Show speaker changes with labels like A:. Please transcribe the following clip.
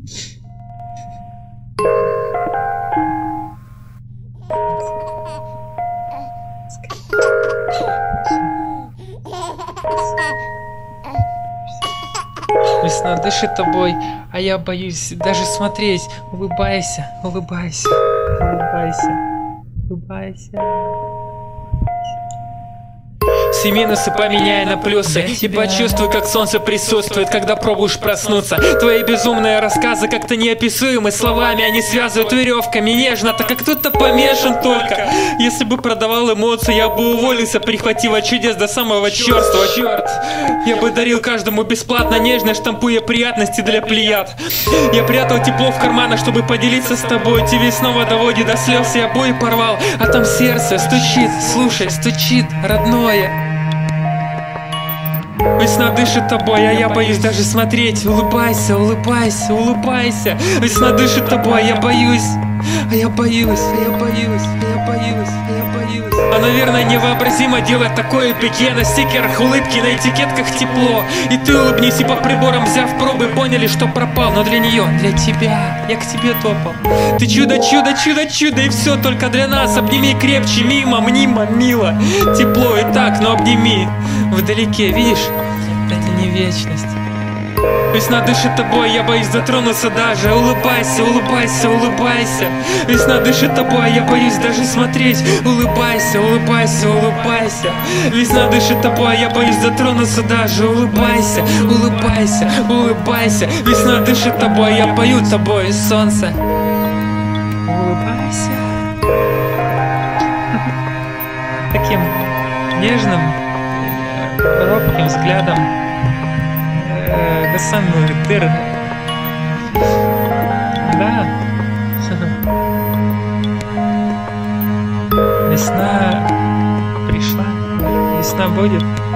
A: Весна дышит тобой, а я боюсь даже смотреть. Улыбайся, улыбайся, улыбайся, улыбайся. Все минусы поменяй на плюсы и почувствуй, как солнце присутствует, когда пробуешь проснуться. Твои безумные рассказы как-то неописуемы словами, они связывают веревками нежно, так как кто-то помешан только. Если бы продавал эмоции, я бы уволился, прихватив от чудес до самого черства. Черт, я бы дарил каждому бесплатно нежно, штампуя приятности для плеяд. Я прятал тепло в карманах, чтобы поделиться с тобой. TV снова доводит до слез, я обои порвал, а там сердце стучит, слушай, стучит, родное. Весна дышит тобой, а я боюсь даже смотреть. Улыбайся, улыбайся, улыбайся. Весна дышит тобой, а я боюсь. А я боюсь, а я боюсь, а я боюсь, а я боюсь. А наверное невообразимо делать такое пике. На стикерах улыбки, на этикетках тепло. И ты улыбнись, и по приборам взяв пробы, поняли, что пропал. Но для нее, для тебя, я к тебе топал. Ты чудо, чудо, чудо, чудо, и все только для нас. Обними крепче, мимо, мнимо, мило. Тепло и так, но обними. Вдалеке, видишь, это не вечность. Весна дышит тобой, я боюсь дотронуться даже. Улыбайся, улыбайся, улыбайся. Весна дышит тобой, я боюсь даже смотреть. Улыбайся, улыбайся, улыбайся. Весна дышит тобой, я боюсь дотронуться даже. Улыбайся, улыбайся, улыбайся. Весна дышит тобой, я пою тобой, солнце. Улыбайся. Таким нежным, робким взглядом до самой дыры. Да. Весна пришла, весна будет.